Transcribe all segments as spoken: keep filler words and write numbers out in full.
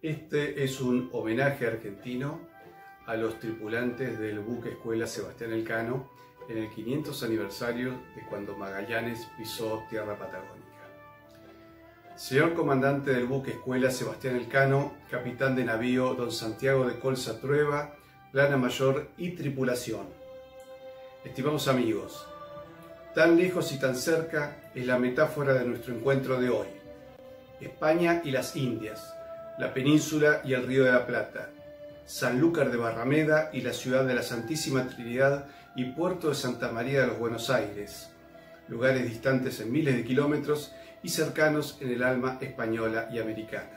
Este es un homenaje argentino a los tripulantes del buque escuela Sebastián Elcano en el quinientos aniversario de cuando Magallanes pisó tierra patagónica. Señor comandante del buque escuela Sebastián Elcano, capitán de navío don Santiago de Colza Trueba, plana mayor y tripulación. Estimados amigos, tan lejos y tan cerca es la metáfora de nuestro encuentro de hoy. España y las Indias, la península y el Río de la Plata, Sanlúcar de Barrameda y la ciudad de la Santísima Trinidad y puerto de Santa María de los Buenos Aires, lugares distantes en miles de kilómetros y cercanos en el alma española y americana.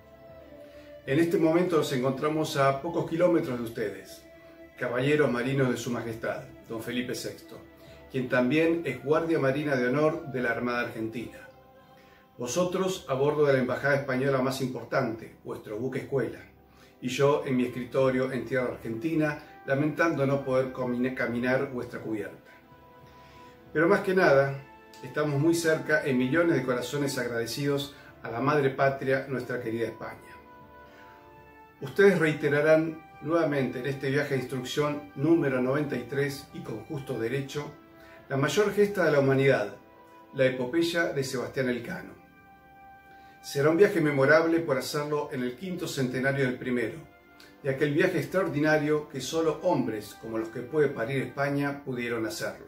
En este momento nos encontramos a pocos kilómetros de ustedes, caballeros marinos de Su Majestad, don Felipe sexto, quien también es guardia marina de honor de la Armada Argentina. Vosotros a bordo de la embajada española más importante, vuestro buque escuela, y yo en mi escritorio en tierra argentina, lamentando no poder caminar vuestra cubierta. Pero más que nada, estamos muy cerca en millones de corazones agradecidos a la madre patria, nuestra querida España. Ustedes reiterarán nuevamente en este viaje de instrucción número noventa y tres y con justo derecho, la mayor gesta de la humanidad, la epopeya de Sebastián Elcano. Será un viaje memorable por hacerlo en el quinto centenario del primero, de aquel viaje extraordinario que solo hombres como los que puede parir España pudieron hacerlo.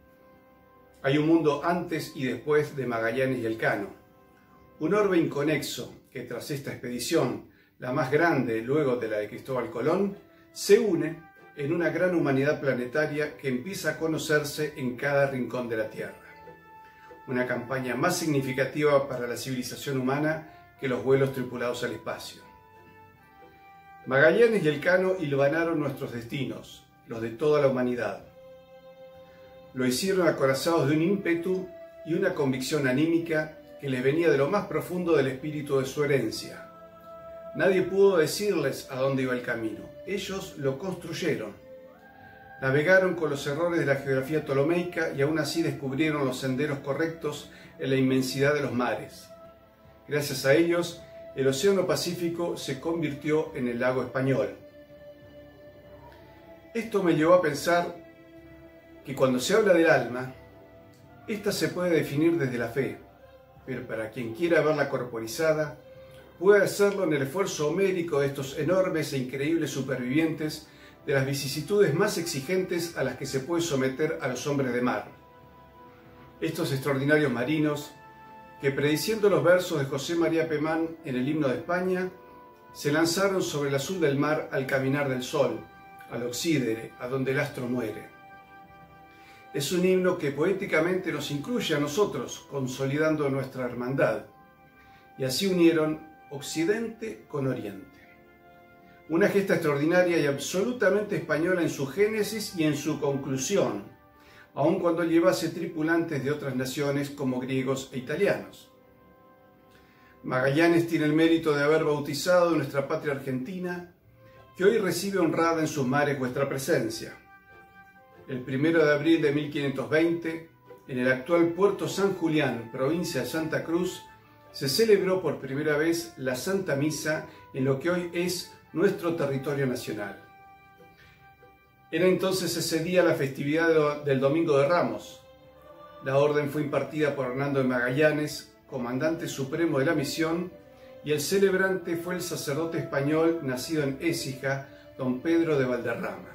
Hay un mundo antes y después de Magallanes y Elcano, un orbe inconexo que tras esta expedición, la más grande luego de la de Cristóbal Colón, se une en una gran humanidad planetaria que empieza a conocerse en cada rincón de la Tierra. Una campaña más significativa para la civilización humana que los vuelos tripulados al espacio. Magallanes y Elcano hilvanaron nuestros destinos, los de toda la humanidad. Lo hicieron acorazados de un ímpetu y una convicción anímica que les venía de lo más profundo del espíritu de su herencia. Nadie pudo decirles a dónde iba el camino, ellos lo construyeron. Navegaron con los errores de la geografía ptolomeica y aún así descubrieron los senderos correctos en la inmensidad de los mares. Gracias a ellos, el Océano Pacífico se convirtió en el lago español. Esto me llevó a pensar que cuando se habla del alma, ésta se puede definir desde la fe, pero para quien quiera verla corporizada, puede hacerlo en el esfuerzo homérico de estos enormes e increíbles supervivientes de las vicisitudes más exigentes a las que se puede someter a los hombres de mar. Estos extraordinarios marinos, que prediciendo los versos de José María Pemán en el himno de España, se lanzaron sobre el azul del mar al caminar del sol, al oxídere, a donde el astro muere. Es un himno que poéticamente nos incluye a nosotros, consolidando nuestra hermandad, y así unieron Occidente con Oriente. Una gesta extraordinaria y absolutamente española en su génesis y en su conclusión, aun cuando llevase tripulantes de otras naciones como griegos e italianos. Magallanes tiene el mérito de haber bautizado nuestra patria argentina, que hoy recibe honrada en sus mares vuestra presencia. El primero de abril de mil quinientos veinte, en el actual puerto San Julián, provincia de Santa Cruz, se celebró por primera vez la Santa Misa en lo que hoy es nuestro territorio nacional. Era entonces ese día la festividad del Domingo de Ramos. La orden fue impartida por Hernando de Magallanes, comandante supremo de la misión, y el celebrante fue el sacerdote español nacido en Écija, don Pedro de Valderrama.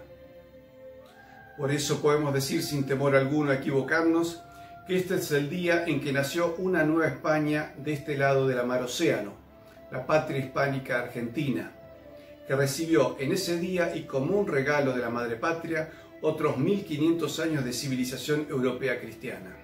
Por eso podemos decir sin temor alguno a equivocarnos que este es el día en que nació una nueva España de este lado de la mar Océano, la patria hispánica argentina, que recibió en ese día y como un regalo de la madre patria otros mil quinientos años de civilización europea cristiana.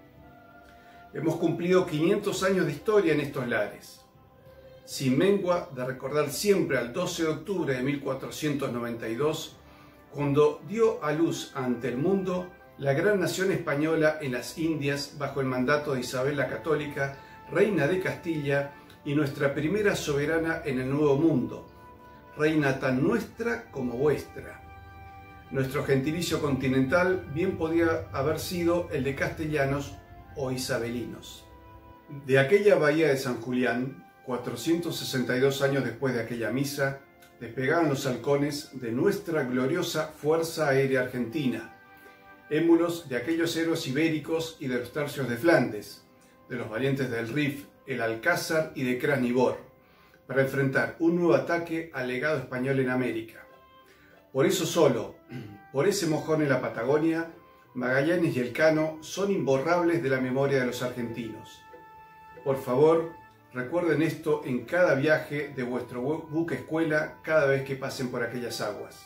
Hemos cumplido quinientos años de historia en estos lares, sin mengua de recordar siempre al doce de octubre de mil cuatrocientos noventa y dos, cuando dio a luz ante el mundo la gran nación española en las Indias bajo el mandato de Isabel la Católica, reina de Castilla y nuestra primera soberana en el Nuevo Mundo, reina tan nuestra como vuestra. Nuestro gentilicio continental bien podía haber sido el de castellanos o isabelinos. De aquella bahía de San Julián, cuatrocientos sesenta y dos años después de aquella misa, despegaban los halcones de nuestra gloriosa Fuerza Aérea Argentina, émulos de aquellos héroes ibéricos y de los tercios de Flandes, de los valientes del Rif, el Alcázar y de Krasnivor, para enfrentar un nuevo ataque al legado español en América. Por eso solo, por ese mojón en la Patagonia, Magallanes y Elcano son imborrables de la memoria de los argentinos. Por favor, recuerden esto en cada viaje de vuestro buque escuela cada vez que pasen por aquellas aguas.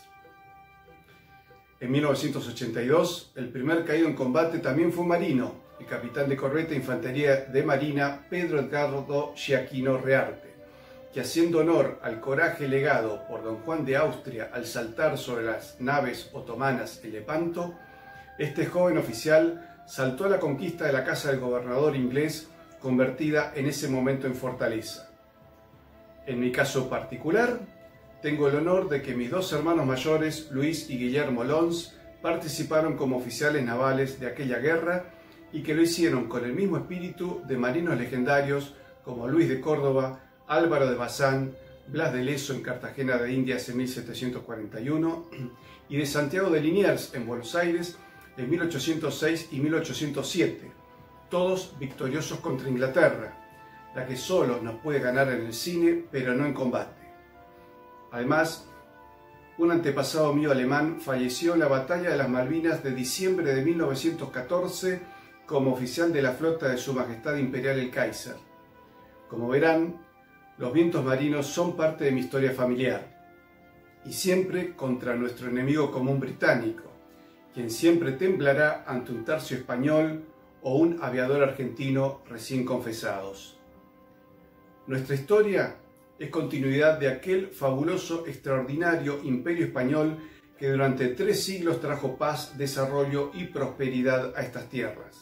En mil novecientos ochenta y dos, el primer caído en combate también fue un marino, el capitán de corveta de Infantería de Marina Pedro Edgardo Giaquino Rearte, que haciendo honor al coraje legado por don Juan de Austria al saltar sobre las naves otomanas en Lepanto, este joven oficial saltó a la conquista de la casa del gobernador inglés, convertida en ese momento en fortaleza. En mi caso particular, tengo el honor de que mis dos hermanos mayores, Luis y Guillermo Lons, participaron como oficiales navales de aquella guerra y que lo hicieron con el mismo espíritu de marinos legendarios como Luis de Córdoba, Álvaro de Bazán, Blas de Lezo en Cartagena de Indias en mil setecientos cuarenta y uno y de Santiago de Liniers en Buenos Aires en mil ochocientos seis y mil ochocientos siete, todos victoriosos contra Inglaterra, la que solo nos puede ganar en el cine, pero no en combate. Además, un antepasado mío alemán falleció en la Batalla de las Malvinas de diciembre de mil novecientos catorce como oficial de la flota de Su Majestad Imperial el Kaiser. Como verán, los vientos marinos son parte de mi historia familiar, y siempre contra nuestro enemigo común británico, quien siempre temblará ante un tercio español o un aviador argentino recién confesados. Nuestra historia es continuidad de aquel fabuloso, extraordinario imperio español que durante tres siglos trajo paz, desarrollo y prosperidad a estas tierras.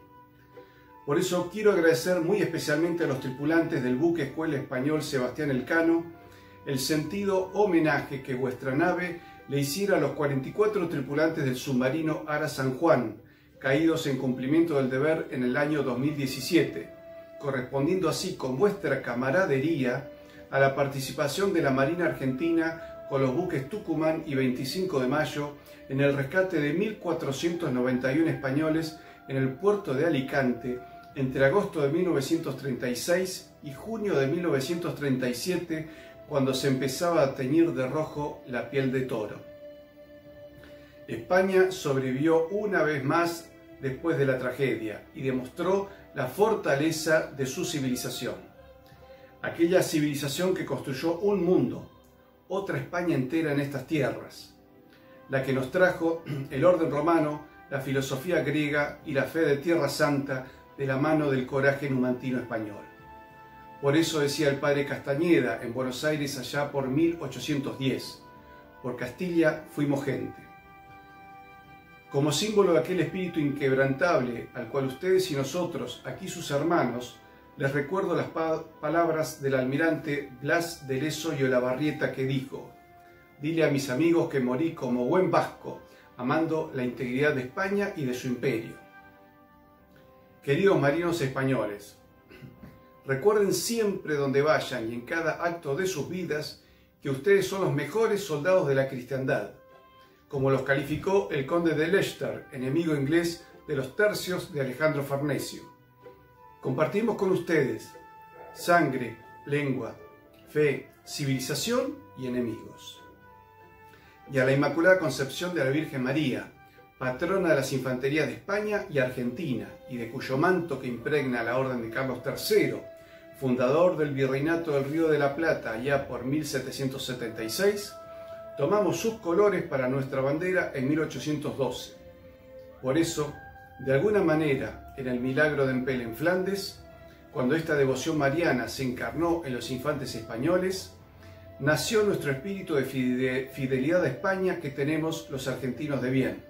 Por eso quiero agradecer muy especialmente a los tripulantes del buque escuela español Sebastián Elcano el sentido homenaje que vuestra nave le hiciera a los cuarenta y cuatro tripulantes del submarino Ara San Juan, caídos en cumplimiento del deber en el año dos mil diecisiete, correspondiendo así con vuestra camaradería a la participación de la Marina Argentina con los buques Tucumán y veinticinco de mayo en el rescate de mil cuatrocientos noventa y uno españoles en el puerto de Alicante entre agosto de mil novecientos treinta y seis y junio de mil novecientos treinta y siete, cuando se empezaba a teñir de rojo la piel de toro. España sobrevivió una vez más después de la tragedia y demostró la fortaleza de su civilización. Aquella civilización que construyó un mundo, otra España entera en estas tierras, la que nos trajo el orden romano, la filosofía griega y la fe de Tierra Santa de la mano del coraje numantino español. Por eso decía el padre Castañeda en Buenos Aires allá por mil ochocientos diez, por Castilla fuimos gente. Como símbolo de aquel espíritu inquebrantable al cual ustedes y nosotros, aquí sus hermanos, les recuerdo las pa palabras del almirante Blas de Lezo y Olavarrieta que dijo: «Dile a mis amigos que morí como buen vasco, amando la integridad de España y de su imperio». Queridos marinos españoles, recuerden siempre donde vayan y en cada acto de sus vidas que ustedes son los mejores soldados de la cristiandad, como los calificó el conde de Leicester, enemigo inglés de los tercios de Alejandro Farnesio. Compartimos con ustedes sangre, lengua, fe, civilización y enemigos. Y a la Inmaculada Concepción de la Virgen María, patrona de las infanterías de España y Argentina, y de cuyo manto que impregna la Orden de Carlos tercero, fundador del Virreinato del Río de la Plata allá por mil setecientos setenta y seis, tomamos sus colores para nuestra bandera en mil ochocientos doce. Por eso, de alguna manera, en el milagro de Empel en Flandes, cuando esta devoción mariana se encarnó en los infantes españoles, nació nuestro espíritu de fidelidad a España que tenemos los argentinos de bien.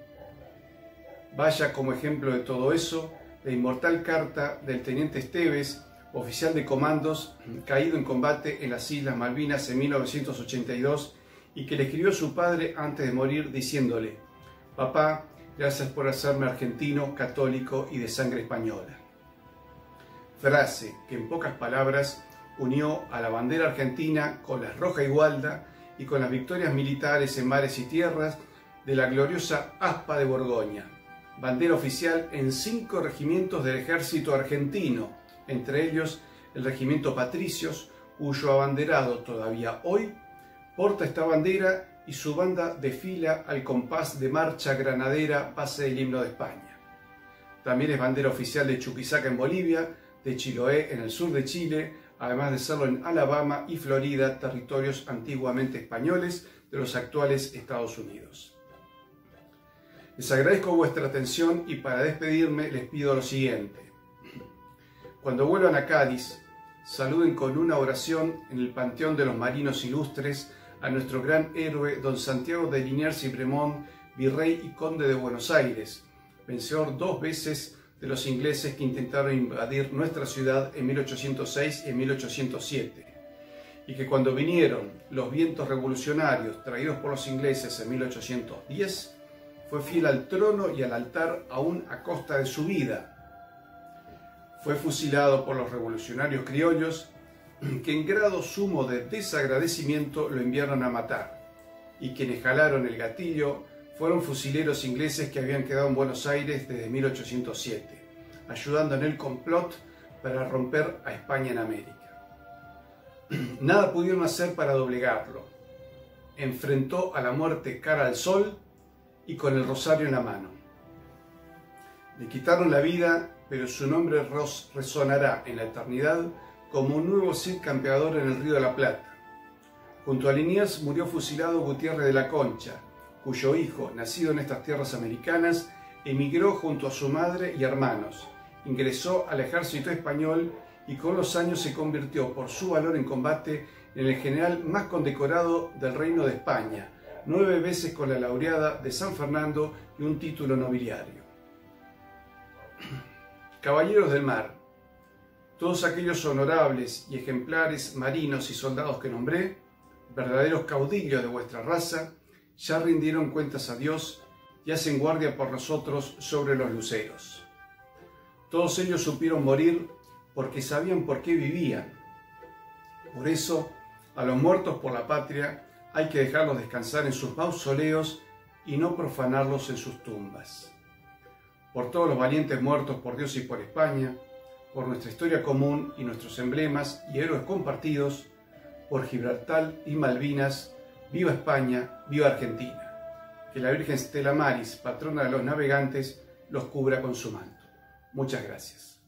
Vaya como ejemplo de todo eso la inmortal carta del teniente Esteves, oficial de comandos, caído en combate en las Islas Malvinas en mil novecientos ochenta y dos, y que le escribió su padre antes de morir diciéndole: «Papá, gracias por hacerme argentino, católico y de sangre española». Frase que en pocas palabras unió a la bandera argentina con la roja igualda y con las victorias militares en mares y tierras de la gloriosa Aspa de Borgoña, bandera oficial en cinco regimientos del ejército argentino, entre ellos el regimiento Patricios, cuyo abanderado todavía hoy porta esta bandera y su banda desfila al compás de marcha granadera base del himno de España. También es bandera oficial de Chuquisaca en Bolivia, de Chiloé en el sur de Chile, además de serlo en Alabama y Florida, territorios antiguamente españoles de los actuales Estados Unidos. Les agradezco vuestra atención y para despedirme les pido lo siguiente. Cuando vuelvan a Cádiz, saluden con una oración en el Panteón de los Marinos Ilustres a nuestro gran héroe don Santiago de Liniers y Bremont, virrey y conde de Buenos Aires, vencedor dos veces de los ingleses que intentaron invadir nuestra ciudad en mil ochocientos seis y en mil ochocientos siete, y que cuando vinieron los vientos revolucionarios traídos por los ingleses en mil ochocientos diez, fue fiel al trono y al altar aún a costa de su vida. Fue fusilado por los revolucionarios criollos, que en grado sumo de desagradecimiento lo enviaron a matar, y quienes jalaron el gatillo fueron fusileros ingleses que habían quedado en Buenos Aires desde mil ochocientos siete, ayudando en el complot para romper a España en América. Nada pudieron hacer para doblegarlo. Enfrentó a la muerte cara al sol y con el rosario en la mano. Le quitaron la vida, pero su nombre resonará en la eternidad como un nuevo Cid campeador en el Río de la Plata. Junto a Liniers murió fusilado Gutiérrez de la Concha, cuyo hijo, nacido en estas tierras americanas, emigró junto a su madre y hermanos, ingresó al ejército español y con los años se convirtió por su valor en combate en el general más condecorado del Reino de España, nueve veces con la laureada de San Fernando y un título nobiliario. Caballeros del mar, todos aquellos honorables y ejemplares marinos y soldados que nombré, verdaderos caudillos de vuestra raza, ya rindieron cuentas a Dios y hacen guardia por nosotros sobre los luceros. Todos ellos supieron morir porque sabían por qué vivían. Por eso, a los muertos por la patria hay que dejarlos descansar en sus mausoleos y no profanarlos en sus tumbas. Por todos los valientes muertos por Dios y por España, por nuestra historia común y nuestros emblemas y héroes compartidos, por Gibraltar y Malvinas, viva España, viva Argentina. Que la Virgen Stella Maris, patrona de los navegantes, los cubra con su manto. Muchas gracias.